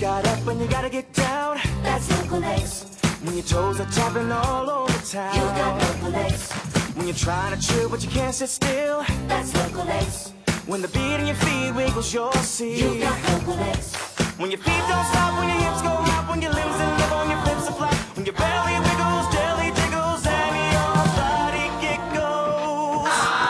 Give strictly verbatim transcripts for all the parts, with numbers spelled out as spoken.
got up and you gotta get down. That's local lace. When your toes are tapping all over town. You got local lace. When you're trying to chill but you can't sit still. That's local lace. When the beat in your feet wiggles your seat. You got local lace. When your feet don't stop, when your hips go hop, when your limbs and live on your flips are flat, when your belly wiggles, jelly jiggles, and your body giggles.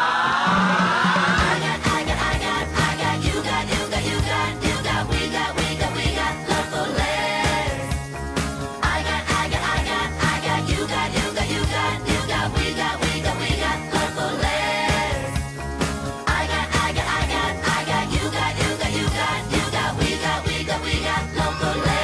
I got, I got, I got, I got, you got, you got, you got, you got, we got, we got, we got local lace. I got, I got, I got, I got, you got, you got, you got, you got, we got, we got, we got local lace. I got, I got, I got, I got, you got, you got, you got, you got, we got, we got, we got local lace.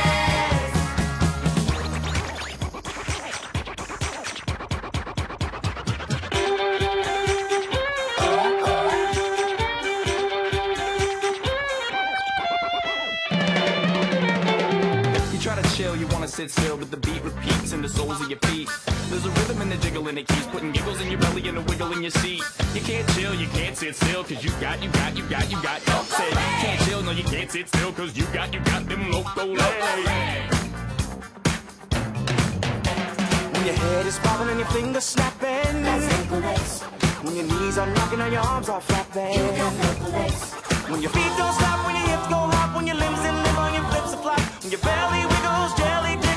You try to chill, you wanna sit still, but the beat repeats in the soles of your feet. There's a rhythm in the jiggle and it keeps putting giggles in your belly and a wiggle in your seat. You can't chill, you can't sit still, cause you got, you got, you got, you got. Don't say, can't chill, no you can't sit still, cause you got, you got them loco legs. When your head is bobbing and your fingers snapping. That's local lace. When your knees are knocking and your arms are flapping. You got local lace. When your feet don't stop, when your hips go hop, when your limbs and live on your flips are flat, when your belly wiggles, jelly